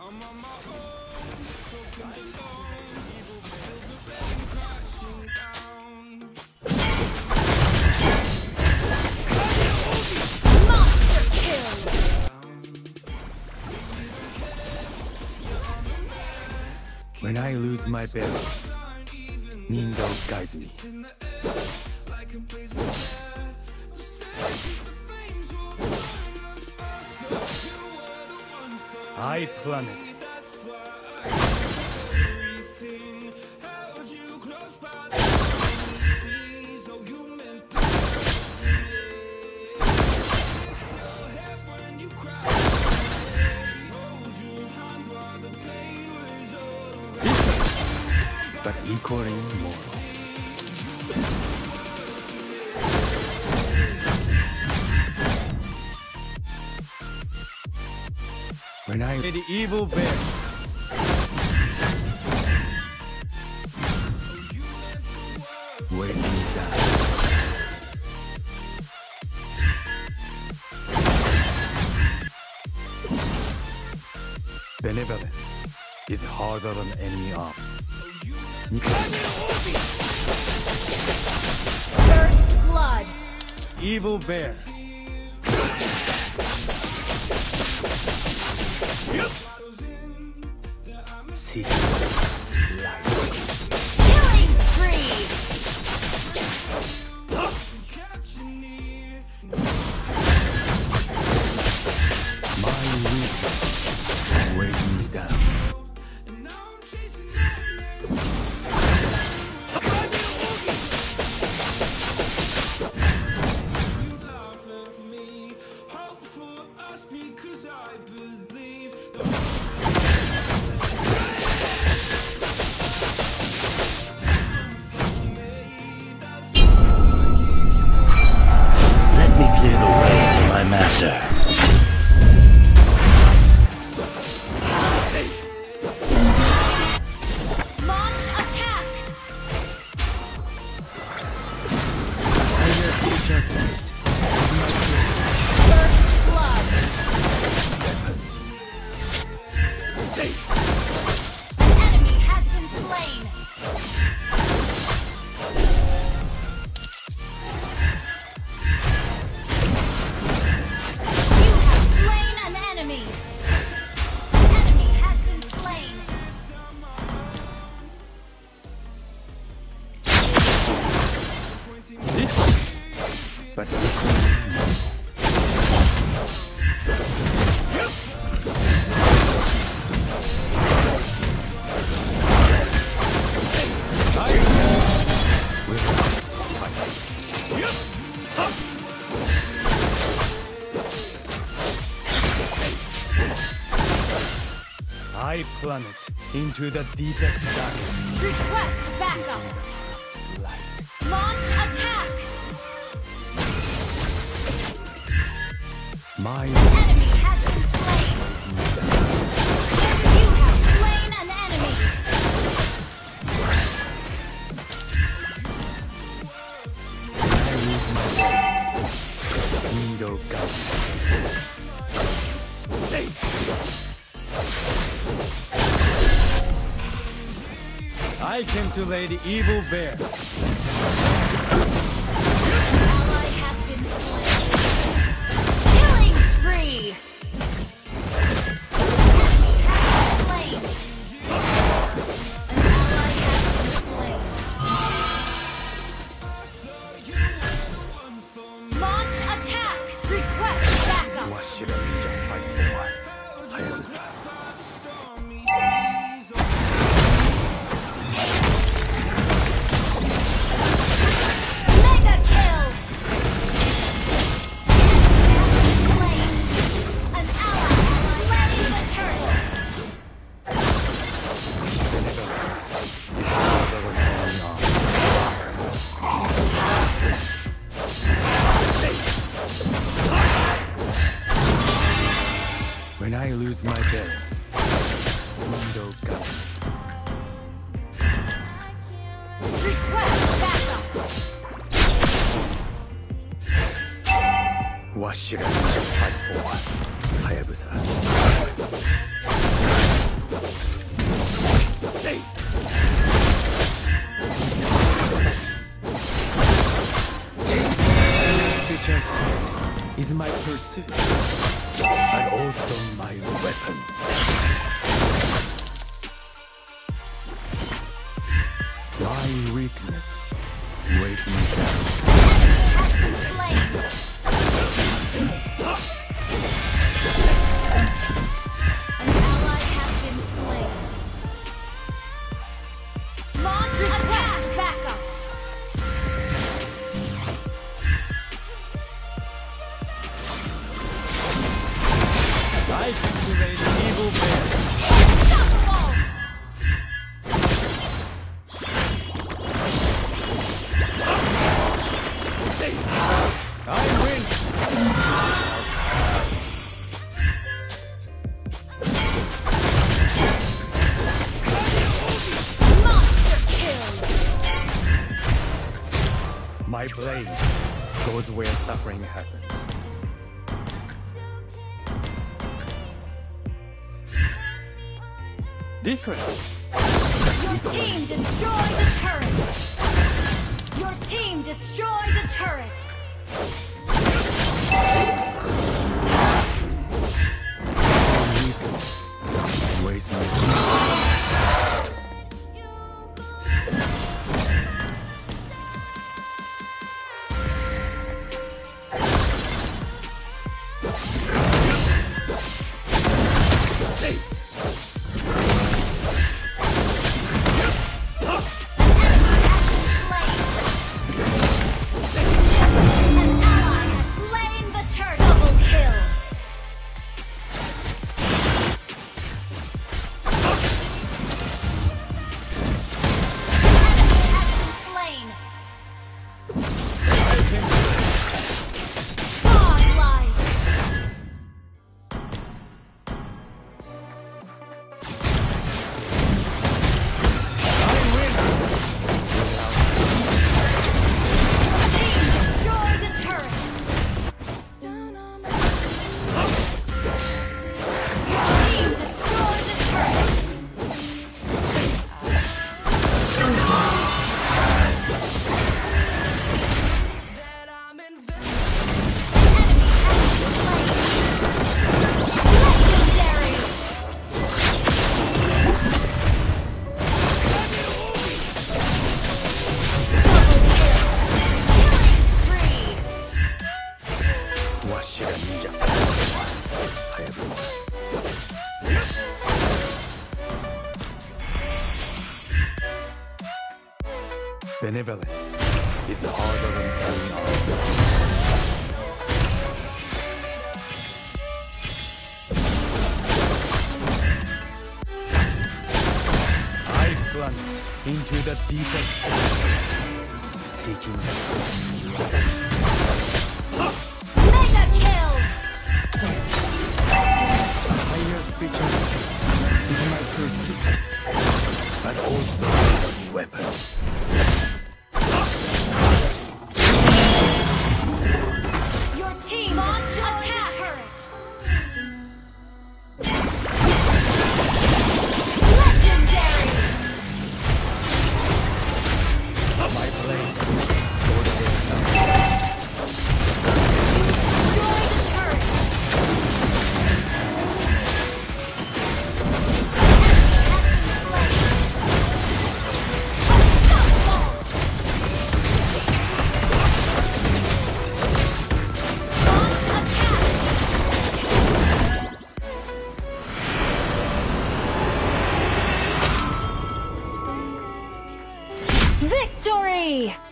When I lose my balance, Nindo guides me. I plummet. But equally mortal. When I the evil bear. Wait me down. Benevolence is harder than any art. First blood. Evil bear. See light. Killing spree. My weakness weighs me down. Master. Launch attack. First blood. An enemy has been slain. But I plummet into the deepest darkness. Request backup. Launch attack. My enemy has been slain. You have slain an enemy. Nindo I came to lay the evil bear. Ally has been slain. Killing spree. Enemy has been slain. An ally has been slain. Launch attack. Request backup. What should a ninja fight for? Hayabusa. When I lose my balance, Nindo guides. Request backup. What should I fight for? Hayabusa. weapon. My weakness. Weight me down. Has been slain. An ally has been slain. Launch attack! Backup! I activate evil bear. Unstoppable! I win. Monster kill! My blade goes where suffering happens. Different. Your team destroyed the turret! Your team destroyed the turret! Weakness. Weighs me down. An ally has slain the turret! Double kill! Enemy has been slain! Godlike! Team destroyed the turret! Team destroyed the turret! Enemy has been slain! Legendary! Spree! Washira Ninja. Hayabusa. Benevolence is harder than carrying on. I plunge into the deepest, seeking the truth. Mega kill! Higher spirituality is my pursuit, but also a weapon. Your team launched attack! Turret! Legendary! My blade goes where suffering. Destroy the turret! Victory!